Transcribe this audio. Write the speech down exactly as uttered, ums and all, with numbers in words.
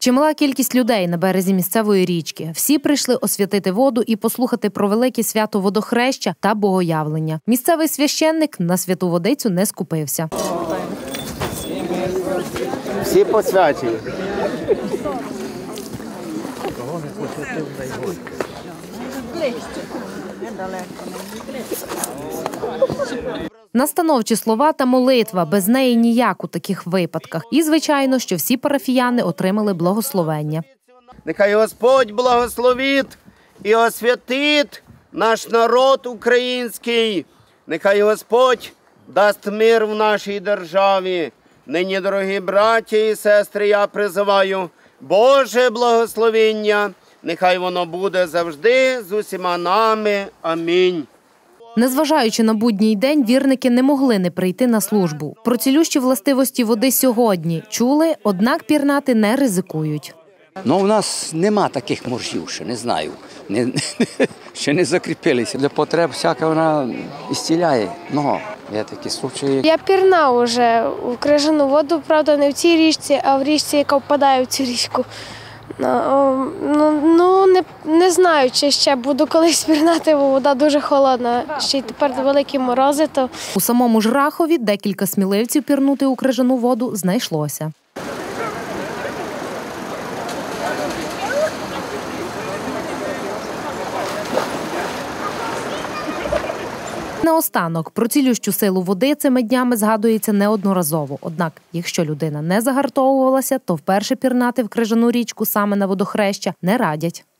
Чимала кількість людей на березі місцевої річки. Всі прийшли освятити воду і послухати про велике свято водохреща та богоявлення. Місцевий священник на святу водицю не скупився. Всі посвячені. Настановчі слова та молитва, без неї ніяк у таких випадках. І, звичайно, що всі парафіяни отримали благословення. Нехай Господь благословить і освятить наш народ український. Нехай Господь дасть мир в нашій державі. Нині, дорогі браті і сестри, я призиваю Боже благословення. Нехай воно буде завжди з усіма нами. Амінь. Незважаючи на будній день, вірники не могли не прийти на службу. Про цілющі властивості води сьогодні чули, однак пірнати не ризикують. Ну, у нас нема таких моржів, ще не знаю, не, ще не закріпилися. Для потреб всяка вона ісціляє. Ну, є такі случаї. Я пірнав уже у крижану воду, правда, не в цій річці, а в річці, яка впадає в цю річку. Ну, ну не, не знаю, чи ще буду колись пірнати, бо вода дуже холодна. Ще й тепер великі морози. То... У самому ж Рахові декілька сміливців пірнути у крижану воду знайшлося. Наостанок, про цілющу силу води цими днями згадується неодноразово. Однак, якщо людина не загартовувалася, то вперше пірнати в крижану річку саме на водохреща не радять.